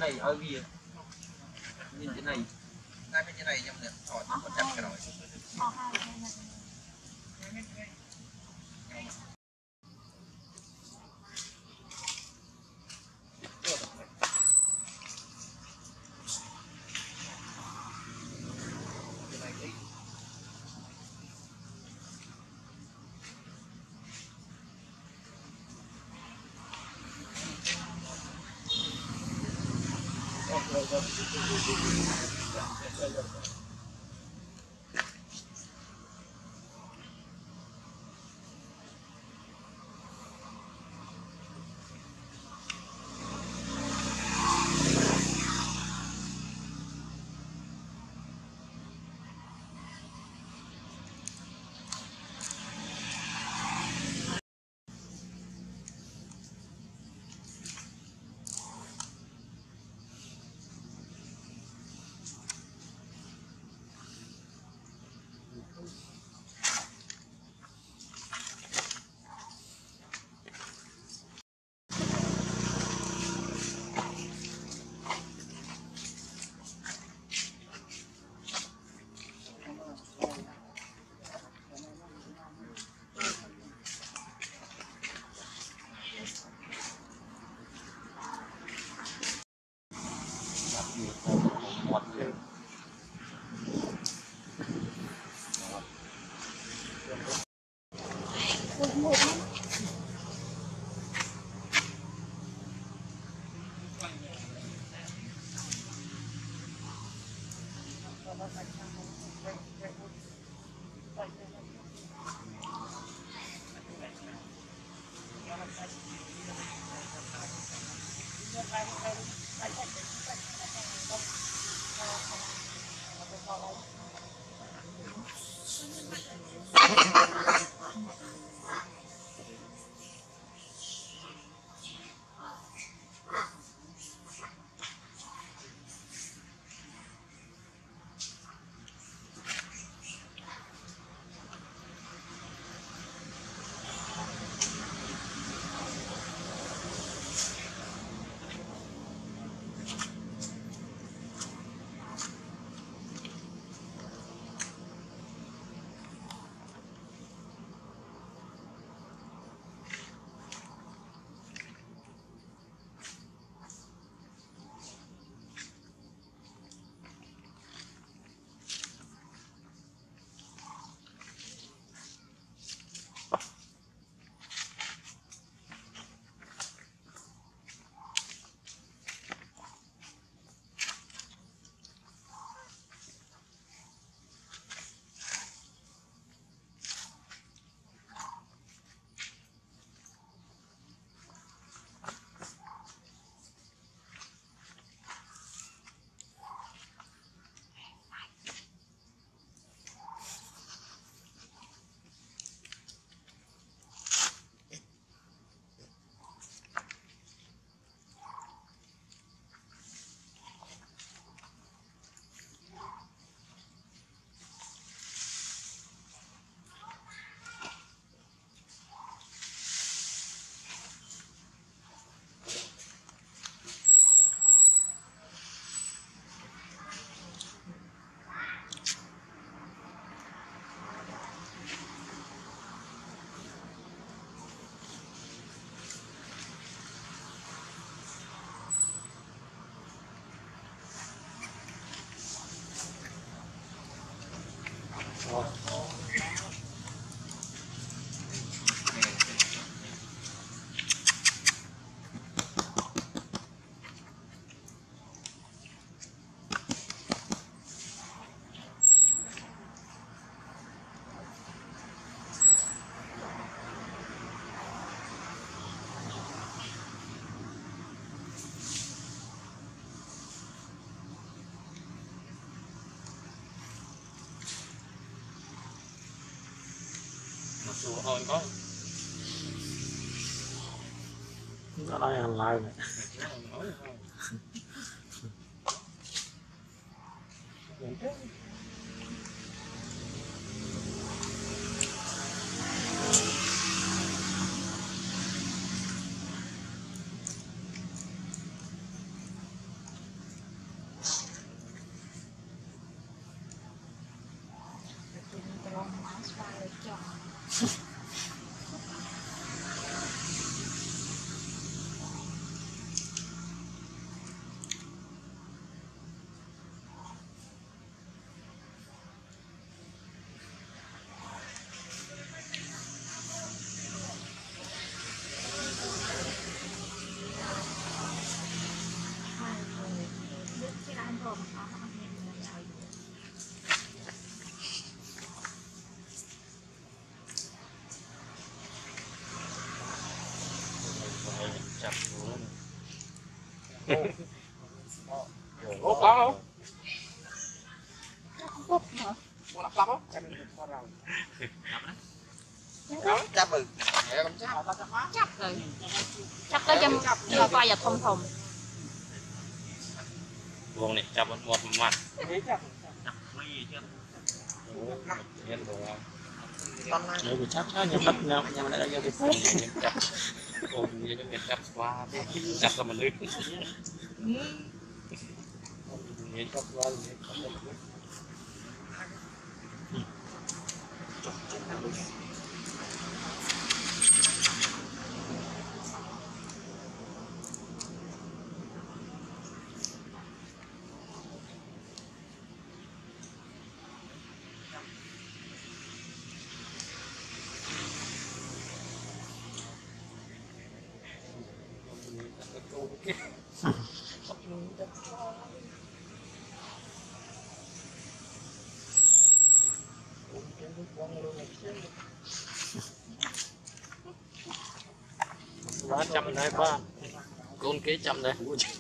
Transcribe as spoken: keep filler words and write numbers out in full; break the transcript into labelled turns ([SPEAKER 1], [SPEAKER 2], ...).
[SPEAKER 1] này ở kia nhìn trên này
[SPEAKER 2] ngay bên trên này nhầm được họ có chặt cái rồi
[SPEAKER 1] thôi có
[SPEAKER 3] nó nói ăn lại này.
[SPEAKER 1] chặt luôn.
[SPEAKER 4] Ủa có không?
[SPEAKER 5] Cúp hả?
[SPEAKER 4] Muốn lắp lắp không?
[SPEAKER 2] Chắp ừ.
[SPEAKER 5] Chắc rồi. Chắc tới trong cho coi và thông thùng.
[SPEAKER 1] Buông này chặt một một mặt.
[SPEAKER 4] Chắp.
[SPEAKER 1] Nhân đồ không?
[SPEAKER 3] Nếu bị chắc á, nhưng bắt nhau nhưng mà lại do bị
[SPEAKER 1] Chặt. Ôi như cho việc chặt qua thế. Chặt là một lưới. Nhìn chặt qua thì quá chậm đây quá con kế chậm đây